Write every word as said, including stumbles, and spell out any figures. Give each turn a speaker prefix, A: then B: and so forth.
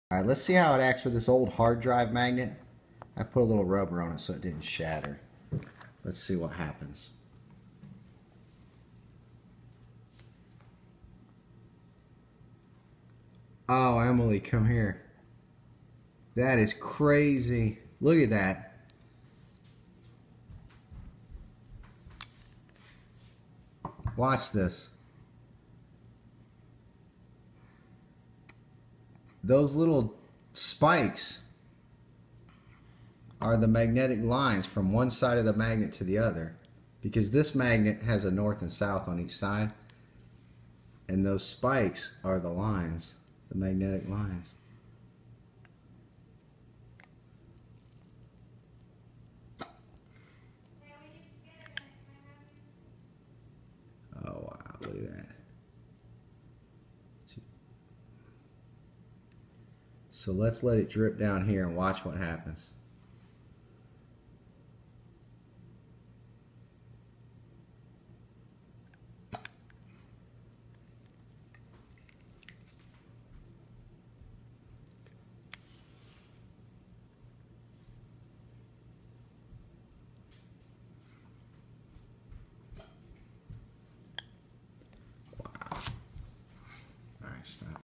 A: Alright, let's see how it acts with this old hard drive magnet. I put a little rubber on it so it didn't shatter. Let's see what happens. Oh, Emily, come here. That is crazy. Look at that. Watch this. Those little spikes are the magnetic lines from one side of the magnet to the other, because this magnet has a north and south on each side, and those spikes are the lines, the magnetic lines. Oh wow, look at that. So let's let it drip down here and watch what happens.